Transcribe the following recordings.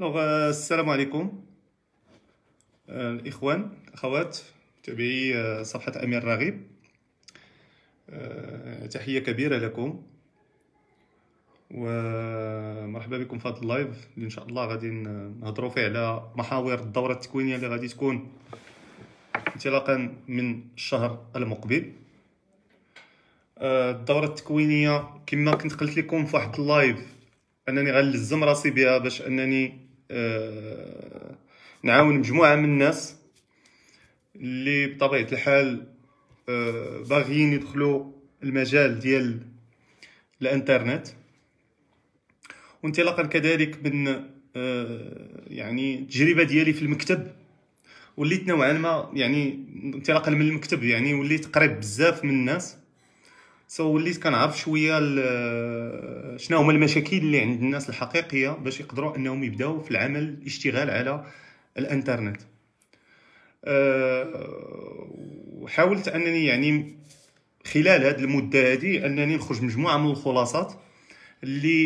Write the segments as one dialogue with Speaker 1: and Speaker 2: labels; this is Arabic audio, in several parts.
Speaker 1: السلام عليكم. الإخوان الأخوات تابعي صفحة أمير راغب. تحية كبيرة لكم ومرحبا بكم في هذا اللايف اللي إن شاء الله غادي نهضروا فيه على محاور الدورة التكوينية اللي غادي تكون انطلاقا من الشهر المقبل. الدورة التكوينية كما كنت قلت لكم في واحد اللايف أنني غنلزم راسي بها باش أنني نعاون مجموعة من الناس اللي بطبيعة الحال باغيين يدخلوا المجال ديال الانترنت، وانطلاقا كذلك من يعني التجربة ديالي في المكتب، وليت نوعا ما يعني انطلاقا من المكتب يعني وليت قريب بزاف من الناس، وليت كنعرف شويه شنو هما المشاكل اللي عند الناس الحقيقيه باش يقدروا انهم يبداو في العمل الاشتغال على الانترنت. وحاولت انني يعني خلال هذه المده هذه انني نخرج مجموعه من الخلاصات اللي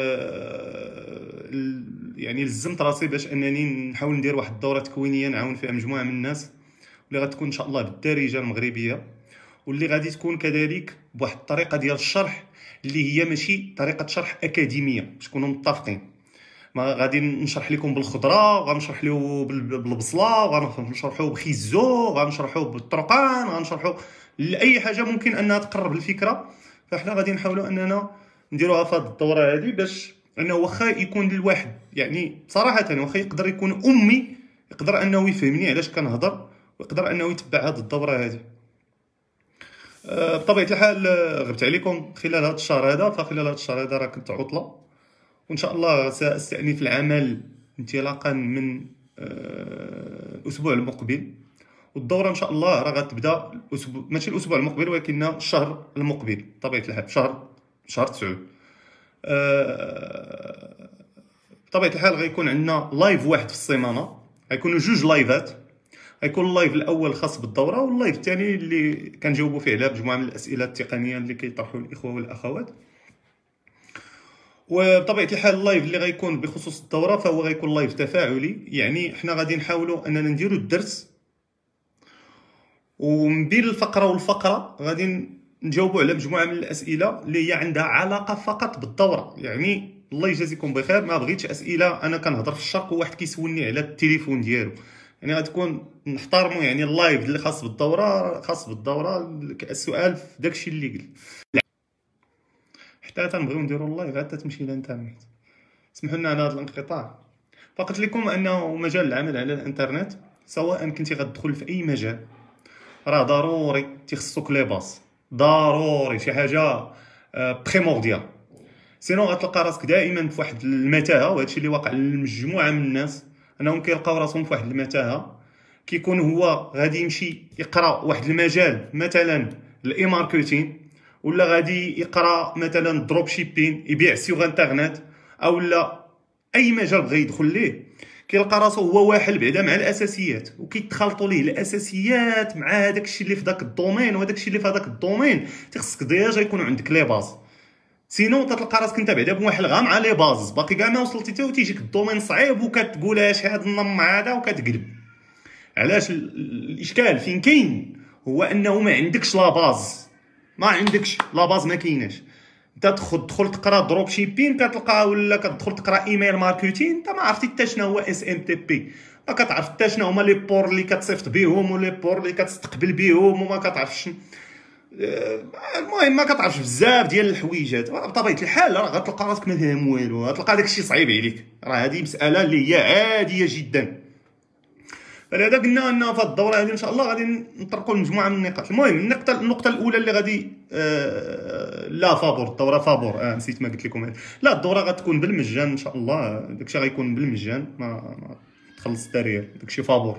Speaker 1: يعني لزمت راسي باش انني نحاول ندير واحد الدوره تكوينيه نعاون فيها مجموعه من الناس، واللي غتكون ان شاء الله بالدارجه المغربيه، واللي غادي تكون كذلك بواحد الطريقه ديال الشرح اللي هي ماشي طريقه شرح اكاديميه، باش نكونوا متفقين. ما غادي نشرح لكم بالخضره، غنشرح له بالبصله، غنشرحوا بخيزو، غنشرحوا بالطرقان، غنشرحوا لاي حاجه ممكن انها تقرب الفكره. فاحنا غادي نحاولوا اننا نديروها في هذه الدوره هذه باش انه واخا يكون الواحد يعني صراحه واخا يقدر يكون امي يقدر انه يفهمني علاش كنهضر، ويقدر انه يتبع هذه الدوره هذه. بطبيعه الحال غبت عليكم خلال هذا الشهر هذا، فخلال هذا الشهر هذا راه كنت عطله، وان شاء الله ساستأنف العمل انطلاقا من الاسبوع المقبل، والدوره ان شاء الله راه غتبدا الاسبوع ماشي الاسبوع المقبل ولكن الشهر المقبل بطبيعه الحال شهر 9. بطبيعه الحال غيكون عندنا لايف واحد في السيمانه، غيكونوا جوج لايفات، غيكون اللايف الاول خاص بالدوره، واللايف الثاني اللي كنجاوبوا فيه على مجموعه من الاسئله التقنيه اللي كيطرحوا الاخوه والاخوات. وبطبيعه الحال اللايف اللي غيكون بخصوص الدوره فهو غيكون لايف تفاعلي، يعني حنا غادي نحاولوا اننا نديروا الدرس، ومن بين الفقره والفقره غادي نجاوبوا على مجموعه من الاسئله اللي هي عندها علاقه فقط بالدوره. يعني الله يجازيكم بخير، ما بغيتش اسئله انا كنهضر في الشرق وواحد كيسولني على التليفون ديالو، يعني غتكون نحترموا يعني اللايف اللي خاص بالدوره السؤال في داكشي اللي قلت، حتى تنبغيو نديروا اللايف حتى تمشي الانترنت. سمحوا لنا على هذا الانقطاع. فقلت لكم انه مجال العمل على الانترنت سواء كنتي غتدخل في اي مجال راه ضروري تيخصك لي باس، ضروري شي حاجه بريمورديال، سينو غتلقى راسك دائما في واحد المتاهه. وهادشي اللي واقع لمجموعه من الناس انهم كيلقاو راسهم في واحد المتاهه، كيكون هو غادي يمشي يقرا واحد المجال مثلا الاي ماركتين، ولا غادي يقرا مثلا دروب شيبين يبيع سيغ انترنت، او لا اي مجال بغى يدخل ليه كيلقى راسو هو واحل بعدا مع الاساسيات، وكيتخلطوا ليه الاساسيات مع هذاك الشيء اللي في داك الدومين، وهذاك الشيء اللي في هذاك الدومين تخصك ديجا يكونوا عندك لي باز، سينو تتلقى راسك انت بعدا بواحل غا مع لي باز باقي كاع ما وصلتي حتى وتيجيك الدومين صعيب وكتقول اش هذا النم هذا وكتقلب. علاش الاشكال فين كاين؟ هو انه ما عندكش لا باز، ما عندكش لا باز، ما كايناش. انت تدخل تقرا دروب شيبين كتلقى، ولا كتدخل تقرا ايميل ماركتين، انت ما عرفتي حتى شنو هو اس ام تي بي، ما كتعرف حتى شنو هما لي بور اللي كتصيفط بهم ولي بور اللي كتستقبل بهم، وما كتعرفش المهم ما كتعرفش بزاف ديال الحويجات. بطبيعه الحال راه غتلقى راسك ما فاهم والو، غتلقى داكشي صعيب عليك، راه هذه مساله اللي هي عاديه جدا. فلهذا قلنا ان في الدوره هذه ان شاء الله غادي نطرقوا مجموعه من النقاط. المهم النقطه الاولى اللي غادي لا فابور الدوره فابور نسيت ما قلت لكم هذا، لا الدوره غتكون بالمجان ان شاء الله، داكشي غيكون بالمجان، ما تخلص الدراري، داكشي فابور.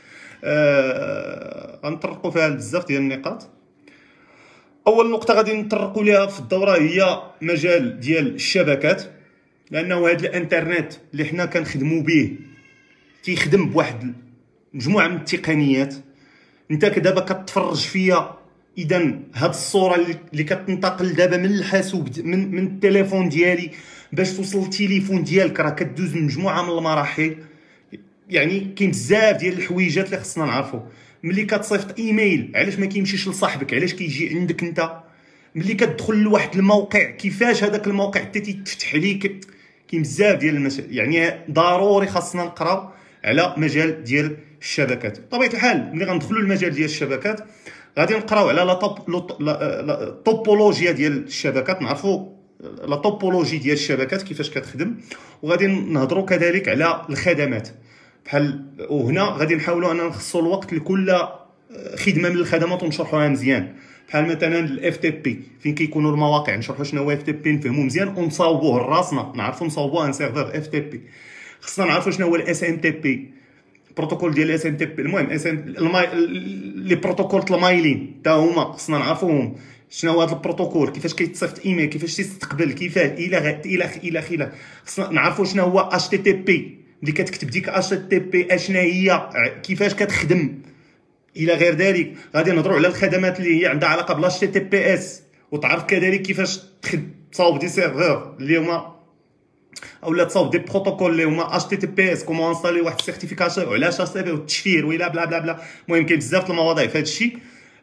Speaker 1: غنطرقوا فيها بزاف ديال النقاط. اول نقطه غادي نطرقوا ليها في الدوره هي مجال ديال الشبكات، لانه هذا الانترنت اللي حنا كنخدموا به تيخدم بواحد مجموعه من التقنيات. انت دابا كتفرج فيا، اذا هاد الصوره اللي كتنتقل دابا من الحاسوب من التليفون ديالي باش توصل التليفون ديالك راه كدوز من مجموعه من المراحل. يعني كاين بزاف ديال الحويجات اللي خصنا نعرفوا. ملي كتصيفط ايميل علاش ما كيمشيش لصاحبك، علاش كيجي عندك انت. ملي كتدخل لواحد الموقع كيفاش هذاك الموقع حتى تيتفتح عليك. كاين بزاف ديال المسائل، يعني ضروري خاصنا نقراو على مجال ديال الشبكات. بطبيعه الحال ملي غندخلوا للمجال ديال الشبكات غادي نقراو على لا توبولوجيا ديال الشبكات، نعرفوا لا توبولوجي ديال الشبكات كيفاش كتخدم، وغادي نهضروا كذلك على الخدمات بحال. وهنا غادي نحاولوا اننا نخصصوا الوقت لكل خدمه من الخدمات ونشرحوها مزيان. بحال مثلا الاف تي بي فين كيكونوا المواقع، نشرحوا شنو هو اف تي بي نفهموا مزيان ونصاوبوه لراسنا، نعرفوا نصاوبوه ان سيرفر اف تي بي. خصنا نعرفوا شنو هو الاس ام تي بي، بروتوكول ديال الاس ام تي بي. المهم اس ام لي بروتوكول المايلين حتى هما خصنا نعرفوهم شنو هو هذا البروتوكول، كيفاش كيتصيفط ايميل، كيفاش تيستقبل، كيفاش الى خصنا نعرفوا شنو هو اش تي تي بي، ملي كتكتب ديك اش تي بي اشنا هي، كيفاش كتخدم الى غير ذلك. غادي نهضروا على الخدمات اللي هي عندها علاقه بالاش تي تي بي اس، وتعرف كذلك كيفاش تصاوب دي سيرفور اللي هما اولا تصاوب دي بروتوكول اللي هما اش تي تي بي اس، كومون انستالي واحد السيرتيفيكاسيون وعلاش اش تي بي والتشفير ولا بلا بلا بلا. المهم كاين بزاف المواضيع في هذا الشيء.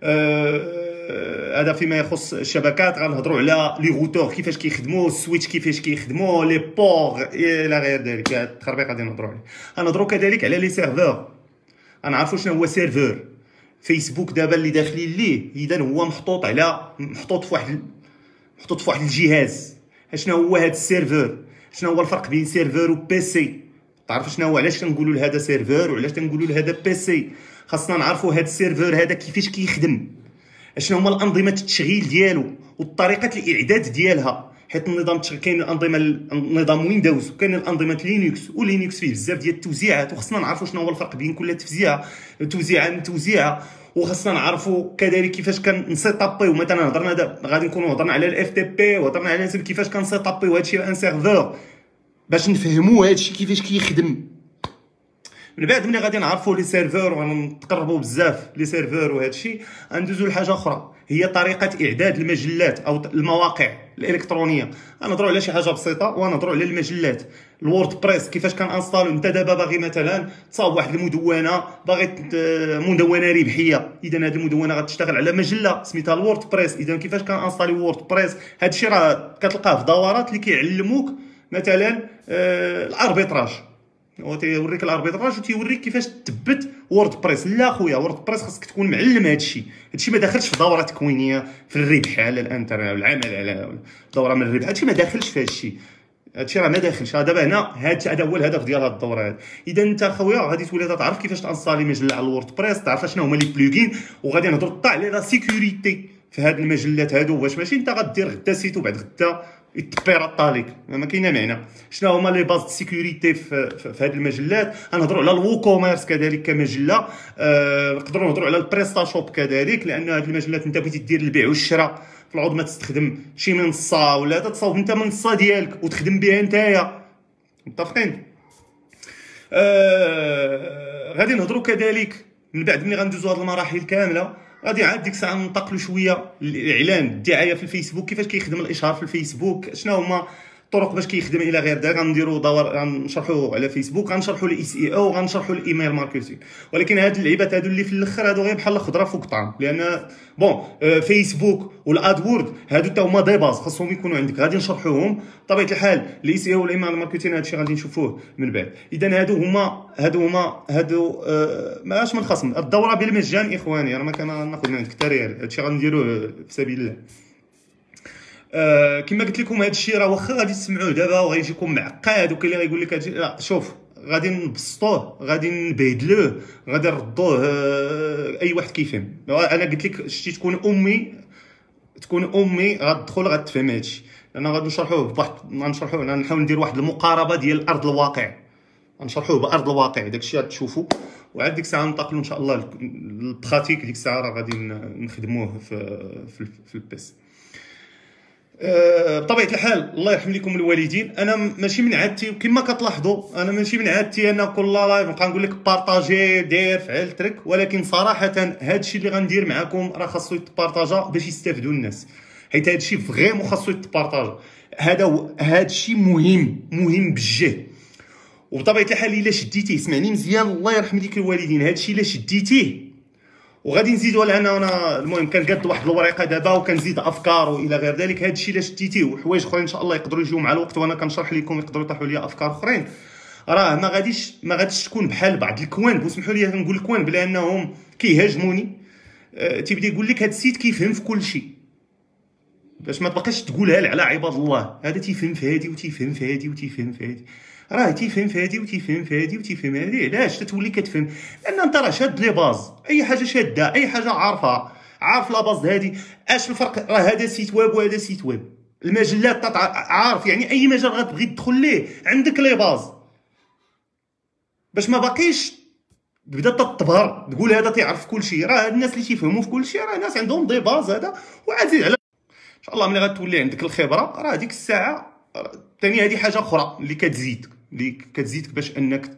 Speaker 1: هذا فيما يخص الشبكات. غنهضروا على لي روتور كيفاش كيخدموا، السويتش كيفاش كيخدموا، لي بور الى غير ذلك. هذا التخربيق غادي نهضروا عليه. غنهضروا كذلك على لي سيرفور، غنعرفوا شنو هو سيرفور. فيسبوك دابا اللي داخلين ليه اذا هو محطوط في واحد الجهاز. شنو هو هذا السيرفور، شنو هو الفرق بين سيرفور و بي سي. تعرف شنو هو، علاش كنقولوا لهذا سيرفور وعلاش كنقولوا لهذا بي سي. خاصنا نعرفوا هذا السيرفور هذا كيفاش كيخدم، شنو هما الانظمه التشغيل ديالو وطريقه الاعداد ديالها. حيت النظام كاين الانظمه نظام ويندوز وكاين الانظمه لينكس، ولينكس فيه بزاف ديال التوزيعات، وخصنا نعرفوا شنو هو الفرق بين كل توزيعه. وخصنا نعرفوا كذلك كيفاش كنسيطابيو. مثلا هضرنا غادي نكونوا هضرنا على الاف تي بي وهضرنا على كيفاش كنسيطابيو هادشي ان سيرفور باش نفهموا هادشي كيفاش كيخدم. من بعد ملي غادي نعرفوا لي سيرفور ونتقربوا بزاف لي سيرفور وهادشي، غندوزو لحاجه اخرى هي طريقه اعداد المجلات او المواقع الالكترونيه. غنهضروا على شي حاجه بسيطه وغنهضروا على المجلات. الوورد بريس كيفاش كنانستالو. انت دابا باغي مثلا تصاوب واحد المدونه، باغي مدونه ربحيه، اذا هذه المدونه غتشتغل على مجله سميتها الوورد بريس. اذا كيفاش كنانستالي وورد بريس، هادشي راه كتلقاه في دورات اللي كيعلموك مثلا الاربيتراج. هو تيوريك الاربيتراج وتيوريك كيفاش تثبت وورد بريس. لا خويا، وورد بريس خاصك تكون معلم هادشي ما داخلش في دوره تكوينيه في الربح على الانترنت والعمل على دوره من الربح. هادشي ما داخلش في هادشي، هادشي راه ما داخلش. دابا هنا هذا هو الهدف ديال هاد الدوره هذه. اذا انت خويا غادي تولي تعرف كيفاش تانستالي مجله على الوورد بريس، تعرف شنو هما لي بلوغين، وغادي نهضروا حتى على لا سيكوريتي في هاد المجلات هادو، باش ماشي انت غدير غدا سيت وبعد غدا يتبيراطا ليك، ما كاينه معنى. شنو هما لي باز سيكوريتي في هاد المجلات. غنهضروا على الوو كوميرس كذلك كمجله. نقدروا نهضروا على البريستا شوب كذلك، لان هاد المجلات انت بغيتي دير البيع والشراء في العوض ما تستخدم شي منصه ولا تصاوب انت منصه ديالك وتخدم بها نتايا. متفقين؟ غادي نهضروا كذلك من بعد ملي غندوزوا هاد المراحل كامله، غادي عاد ديك الساعه ننتقلوا شويه للاعلان الدعايه في الفيسبوك. كيفاش كيخدم الاشهار في الفيسبوك، شنو هما الطرق باش كيخدم الى غير ذلك. غنديروا غنشرحوا على فيسبوك، غنشرحوا الاي سي او، غنشرحوا الايميل ماركتينغ. ولكن هاد اللعيبات هادو اللي في الاخر هادو غير بحال الخضره فوق الطعام، لان فيسبوك والادورد هادو حتى هما دي باز خاصهم يكونوا عندك. غادي نشرحوهم بطبيعه الحال. الاي سي او والايميل ماركتينغ هادشي غادي نشوفوه من بعد. اذا هادو ماش من خصم الدوره بالمجان اخواني. انا ما كناخذ من عندك حتى ريال، هادشي غنديروه في سبيل الله. كما قلت لكم هذا الشيء راه واخا غادي تسمعوه دابا وغيجيكم معقد، وكاين اللي غيقول لك هادشي لا شوف غادي نبسطوه، غادي نبهدلوه، غادي نردوه اي واحد كيفهم. انا قلت لك شتي تكون امي غتدخل غتفهم هادشي، لان غادي نشرحوه بواحد نحاول ندير واحد المقاربه ديال ارض الواقع، غنشرحوه بارض الواقع. داكشي غتشوفوا، وعاد ديك الساعه ننتقلوا ان شاء الله للبراتيك. ديك الساعه راه غادي نخدموه في البيس. بطبيعه الحال الله يرحم لكم الوالدين. انا ماشي من عادتي كما كتلاحظوا، انا ماشي من عادتي انا كل لايف نبقى نقول لك بارطاجي دير فعل ترك، ولكن صراحه هذا الشيء اللي غندير معكم راه خاصو يتبارطاجا باش يستافدوا الناس. حيت هذا الشيء فريمون خاصو يتبارطاج. هذا الشيء مهم بجد. وبطبيعه الحال الا شديتيه، سمعني مزيان الله يرحم ديك الوالدين، هذا الشيء الا شديتيه وغادي نزيدوا لان انا المهم كنقاد واحد الورقه دابا وكنزيد افكار والى غير ذلك. هذا الشيء الا شديتيه وحوايج اخرين ان شاء الله يقدروا يجيو مع الوقت وانا كنشرح لكم يقدروا يطيحوا لي افكار اخرين، راه ما غاديش تكون بحال بعض الكوان. وسمحوا لي نقول الكوان بلا انهم كيهاجموني. تيبدا يقول لك هذا السيد كيفهم في كل شيء، باش ما تبقاش تقولها على عباد الله. هذا تيفهم في هادي وتيفهم في هادي وتيفهم في هادي، راه تيفهم في هادي وتيفهم في هادي وتيفهم هادي. علاش تتولي كتفهم؟ لان انت راه شاد لي باز، اي حاجه شاده، اي حاجه عارف لا باز هادي. اش الفرق؟ راه هذا سيت ويب وهذا سيت ويب. المجلات عارف يعني اي مجال غتبغي تدخل ليه عندك لي باز، باش ما باقيش تبدا تطبر تقول هذا تيعرف كل شيء. راه الناس اللي تيفهموا في كل شيء راه ناس عندهم دي باز هذا. وعزيز على ان شاء الله ملي غتولي عندك الخبره راه ديك الساعه ثاني هذه حاجه اخرى اللي كتزيدك باش انك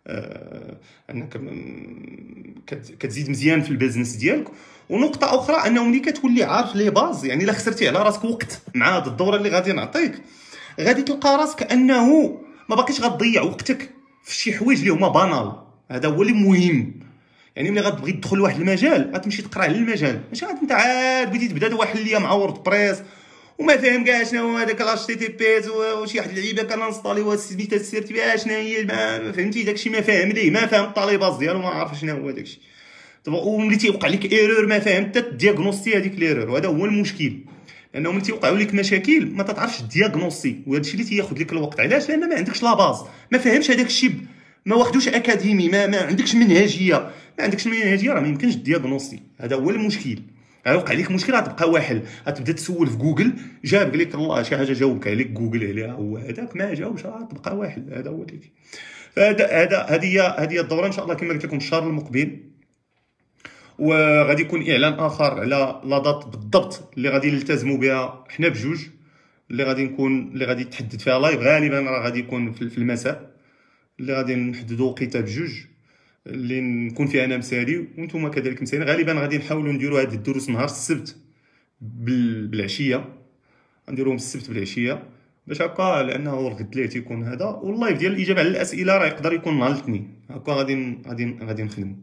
Speaker 1: كتزيد مزيان في البيزنس ديالك. ونقطه اخرى انه ملي كتولي عارف لي باز، يعني الا خسرتي على راسك وقت مع هاد الدوره اللي غادي نعطيك، غادي تلقى راسك انه ما باقيش غتضيع وقتك في شي حوايج اللي هما بانال. هذا هو اللي مهم. يعني ملي غتبغي تدخل لواحد المجال غتمشي تقرا على المجال، ماشي غادي انت عاد بديت تبدا واحد اللي مع وورد بريس وما فاهم كاع شنو هو هذاك الاش تي تي بيز وشي واحد اللعيبه كنانستاليوها سميتها السيرتيفيكات شنو هي ما فهمتي داكشي، ما فاهم ليه، ما فاهم الطالباز ديالو، ما عارف شنو هو داكشي. وملي تيوقع لك ايرور ما فاهم حتى دياغنوستي هذيك الايرور، وهذا هو المشكل. لانه ملي تيوقعوا لك مشاكل ما تعرفش دياغنوستي، وهذا الشيء اللي تياخذ لك الوقت. علاش؟ لان ما عندكش لا باز، ما فاهمش هذاك الشيء، ما واخدوش اكاديمي، ما عندكش منهجيه. ما عندكش منهجيه راه ما يمكنش دياغنوستي. هذا هو المشكل. غيوقع لك مشكل غتبقى واحل، غتبدا تسول في جوجل جاب لك الله شي حاجه جاوبك عليك جوجل عليها هو هذاك، ما جاوبش غتبقى واحل. هذا هو اللي فيه. هذه الدوره ان شاء الله كما قلت لكم الشهر المقبل. وغادي يكون اعلان اخر على لا دات بالضبط اللي غادي نلتزموا بها حنا بجوج، اللي غادي تحدد فيها لايف. غالبا راه غادي يكون في المساء، اللي غادي نحددوا وقيته بجوج اللي نكون فيها انا مسالي وانتم كذلك مسالين. غالبا غادي نحاولوا نديروا هاد الدروس نهار السبت بالعشيه، نديروهم السبت بالعشيه باش هكا، لانه الغد اللي تيكون هذا. واللايف ديال الاجابه على الاسئله راه يقدر يكون نهار الاثنين هكا. غادي نخدموا.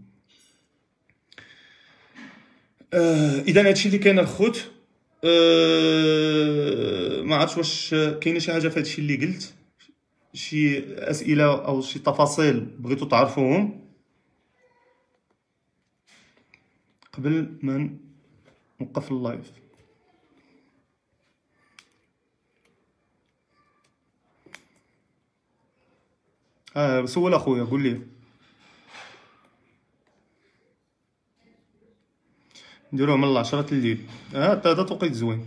Speaker 1: اذا هادشي اللي كاين الخوت. ما عرفتش واش كاينه شي حاجه في هادشي اللي قلت، شي اسئله او شي تفاصيل بغيتو تعرفوهم قبل ما نوقف اللايف. سول اخويا قول لي. نديروه من 10 الليل. هذا توقيت زوين.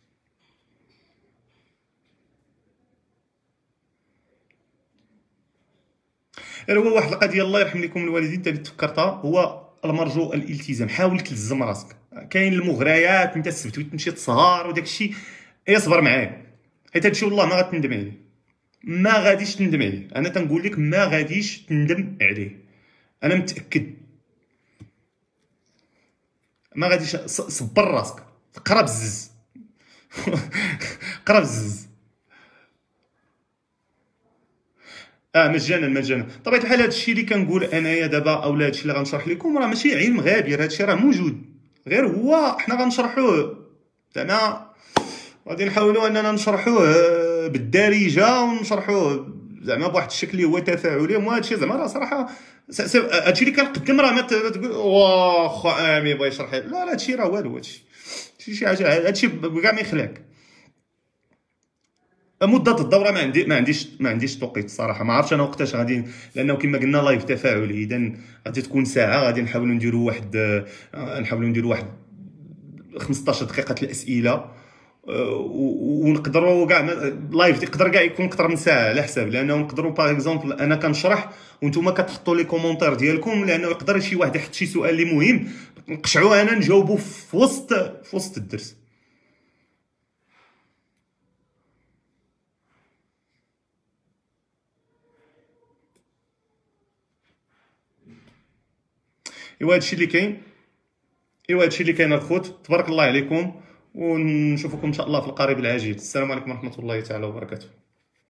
Speaker 1: هو واحد القضيه الله يرحم لكم الوالدين اللي تفكرتها، هو المرجو الالتزام. حاول تلزم راسك. كاين المغريات انت السبت تمشي تسهر وداك الشيء، اصبر معايا حيت هادشي والله ما غتندم عليه، ما غاديش تندم عليه. انا تنقول لك ما غاديش تندم عليه، انا متاكد. ما غاديش. صبر راسك، قرا بزز قرا بزز. مجانا. طبيعه الحال هادشي اللي كنقول انايا دابا اولا هادشي اللي غنشرح لكم راه ماشي علم غابر، هادشي راه موجود، غير هو حنا غنشرحوه. زعما غادي نحاولوا اننا نشرحوه بالدارجه ونشرحوه زعما بواحد الشكل اللي هو تفاعلي. وهادشي زعما راه صراحه هادشي اللي كنقدم راه ما تقول واخا امي بغا يشرح. لا هادشي راه والو. هادشي شي حاجه، هادشي كاع ما يخلاك. مده الدوره ما عنديش توقيت الصراحه. ما عرفتش انا وقتاش غادي، لانه كما قلنا لايف تفاعلي، اذا غادي تكون ساعه. غادي نحاولوا نديروا واحد 15 دقيقه الاسئله. ونقدروا كاع لايف يقدر كاع يكون اكثر من ساعه على حساب، لانه نقدروا باغ اكزومبل انا كنشرح وانتم كتحطوا لي كومونتير ديالكم، لانه يقدر شي واحد يحط شي سؤال اللي مهم نقشعوه انا نجاوبوا في وسط الدرس. ايوا هادشي اللي كاين. الخوت تبارك الله عليكم. ونشوفكم ان شاء الله في القريب العاجل. السلام عليكم ورحمة الله تعالى وبركاته.